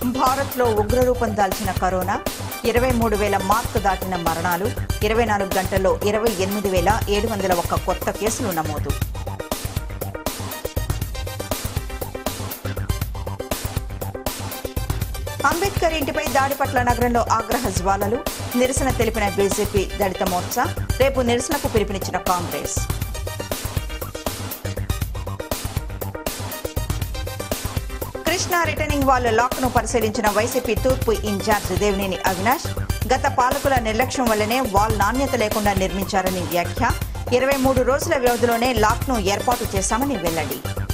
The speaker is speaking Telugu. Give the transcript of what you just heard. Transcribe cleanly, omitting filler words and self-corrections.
భారత్లో ఉగ్రరూపం దాల్చిన కరోనా 23,000 మార్కు దాటిన మరణాలు 24 గంటల్లో 28,701 కొత్త కేసులు నమోదు. అంబేద్కర్ ఇంటిపై దాడి పట్ల నగరంలో ఆగ్రహ జ్వాలలు. నిరసన తెలిపిన బీజేపీ దళిత మోర్చా. రేపు నిరసనకు పిలుపునిచ్చిన కాంగ్రెస్. కృష్ణా రిటర్నింగ్ వాల్ లాక్ను పరిశీలించిన వైసీపీ తూర్పు ఇన్ఛార్జ్ దేవినేని అవినాష్. గత పాలకుల నిర్లక్ష్యం వల్లనే వాల్ నాణ్యత లేకుండా నిర్మించారని వ్యాఖ్య. 23 రోజుల వ్యవధిలోనే లాక్ను ఏర్పాటు చేశామని వెల్లడి.